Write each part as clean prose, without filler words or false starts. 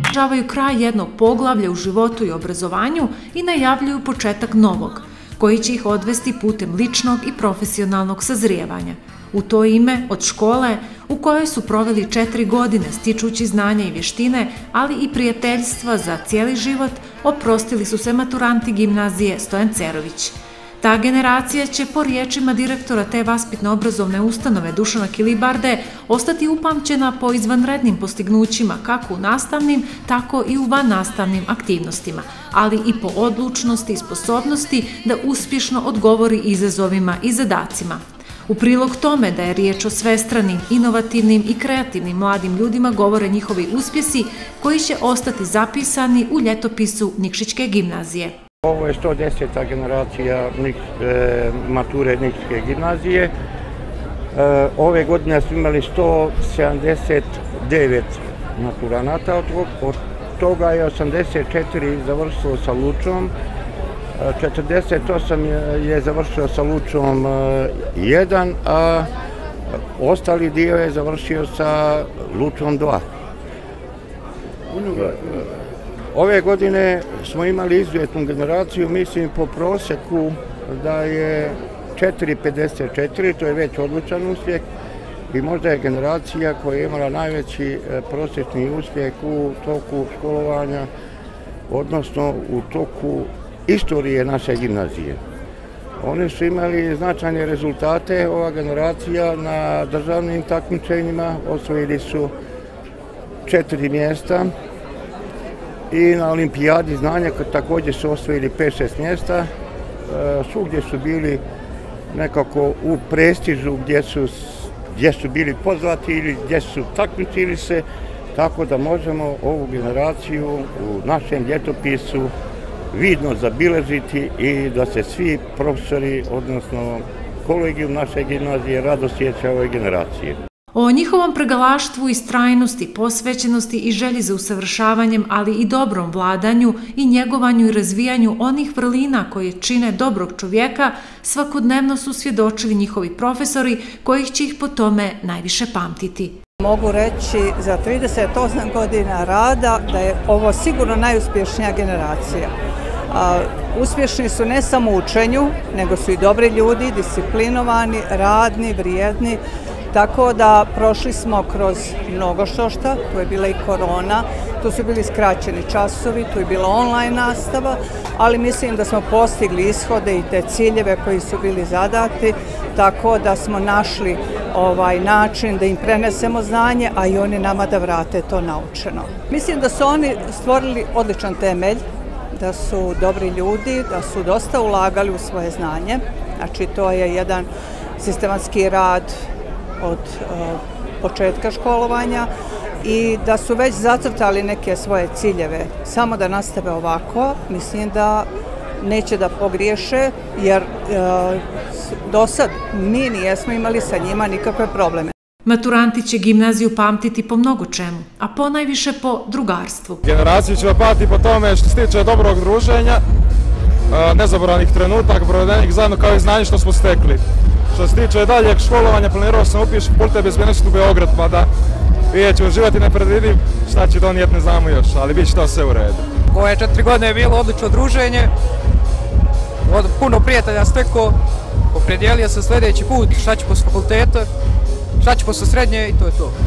označavaju kraj jednog poglavlja u životu i obrazovanju i najavljuju početak novog, koji će ih odvesti putem ličnog i profesionalnog sazrijevanja. U to ime, od škole, u kojoj su proveli 4 godine stičući znanja i vještine, ali i prijateljstva za cijeli život, oprostili su se maturanti gimnazije Stojan Cerović. Ta generacija će, po riječima direktora te vaspitno-obrazovne ustanove Dušana Kilibarde, ostati upamćena po izvanrednim postignućima kako u nastavnim, tako i u vannastavnim aktivnostima, ali i po odlučnosti i sposobnosti da uspješno odgovori izazovima i zadacima. U prilog tome da je riječ o svestranim, inovativnim i kreativnim mladim ljudima govore njihovi uspjesi koji će ostati zapisani u ljetopisu Nikšićke gimnazije. Ovo je 110. generacija mature Nikšićke gimnazije. Ove godine smo imali 179 maturanata, od toga je 84 završilo sa Lučom, 48 je završio sa Lučom 1, a ostali dio je završio sa Lučom 2. Ove godine smo imali izuzetnu generaciju, mislim po prosjeku da je 4,54, to je već odličan uspjeh i možda je generacija koja je imala najveći prosječni uspjeh u toku školovanja, odnosno u toku istorije naše gimnazije. Oni su imali značajne rezultate, ova generacija na državnim takmičenjima osvojili su 4 mjesta i na olimpijadi znanja također su osvojili 5-6 mjesta. Svugdje su bili nekako u prestižu gdje su bili pozvati ili gdje su takmičili se, tako da možemo ovu generaciju u našem ljetopisu vidno zabilježiti i da se svi profesori, odnosno kolegijum naše gimnazije, rado sjeća ove generacije. O njihovom pregalaštvu, istrajnosti, posvećenosti i želji za usavršavanjem, ali i dobrom vladanju i njegovanju i razvijanju onih vrlina koje čine dobrog čovjeka, svakodnevno su svjedočili njihovi profesori, kojih će ih po tome najviše pamtiti. Mogu reći za 38 godina rada da je ovo sigurno najuspješnija generacija. Uspješni su ne samo u učenju, nego su i dobri ljudi, disciplinovani, radni, vrijedni. Tako da prošli smo kroz mnogo štošta, tu je bila i korona, tu su bili skraćeni časovi, tu je bila online nastava, ali mislim da smo postigli ishode i te ciljeve koji su bili zadati, tako da smo našli način da im prenesemo znanje, a i oni nama da vrate to naučeno. Mislim da su oni stvorili odličan temelj, da su dobri ljudi, da su dosta ulagali u svoje znanje, znači to je jedan sistematski rad od početka školovanja i da su već zacrtali neke svoje ciljeve. Samo da nastave ovako, mislim da neće da pogriješe, jer do sad mi nijesmo imali sa njima nikakve probleme. Maturanti će gimnaziju pamtiti po mnogo čemu, a ponajviše po drugarstvu. Generaciju ćemo pamtiti po tome što se tiče dobrog druženja, nezaboravnih trenutaka provedenih zajedno kao i znanje što smo stekli. Što se tiče daljeg školovanja, planirao sam upišiti fakultet bezbednosti u Beograd, pa da vidjet ću uživati, ne predvidim šta će donijeti, ne znamo još, ali bit će to sve u redu. Ove 4 godine je bilo odlično druženje, puno prijatelja stekao, opredijelio sam sljedeći put šta ću posle fakulteta, šta ću posle srednje i to je to.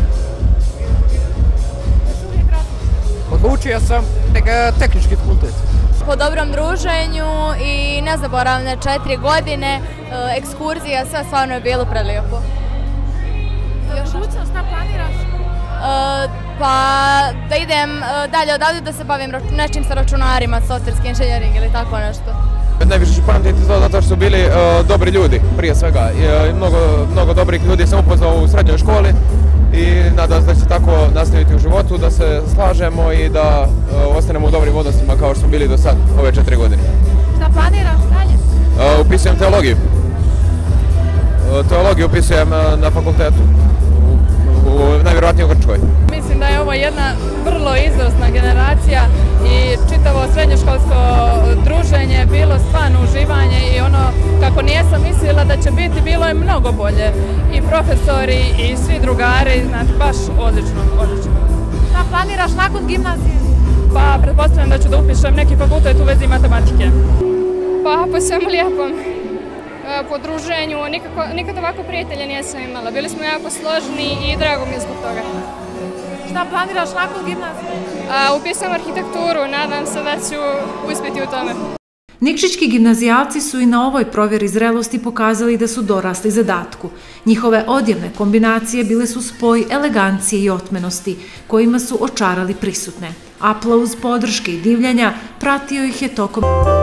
Odlučio sam tehnički fakultet. Po dobrom druženju i nezaboravne 4 godine, ekskurzija, sve stvarno je bilo prelijepo. Još učen, šta planiraš? Pa da idem dalje odavde da se bavim nečim sa računarima, softverski inženjering ili tako nešto. Najviše ću pamtiti to zato što su bili dobri ljudi, prije svega. Mnogo dobrih ljudi sam upoznao u srednjoj školi i nadam se da će tako nastaviti u životu, da se slažemo i da ostanemo u dobrim odnosima kao što smo bili do sad, ove 4 godine. Šta planiraš dalje? Upisujem teologiju. Teologiju upisujem na fakultetu, najvjerojatnije u Grčkoj. Mislim da je ovo jedna vrlo izvrsna generacija i čitavo srednjoškolsko druženje bilo stvarno uživanje i ono kako nijesam mislila da će biti, bilo je mnogo bolje. I profesori i svi drugari, znači baš odlično, odlično. Šta planiraš nakon gimnazije? pa pretpostavljam da ću da upišem neki fakultet u vezi matematike. Pa po svemu lijepom, po druženju, nikad ovako prijatelja nisam imala. Bili smo jako složni i drago mi je zbog toga. Šta planiraš nakon gimnazije? Upisam arhitekturu, nadam se da ću uspjeti u tome. Nikšićki gimnazijalci su i na ovoj provjeri zrelosti pokazali da su dorasli zadatku. Njihove odjevne kombinacije bile su spoj elegancije i otmenosti, kojima su očarali prisutne. Aplauz, podrške i divljanja pratio ih je tokom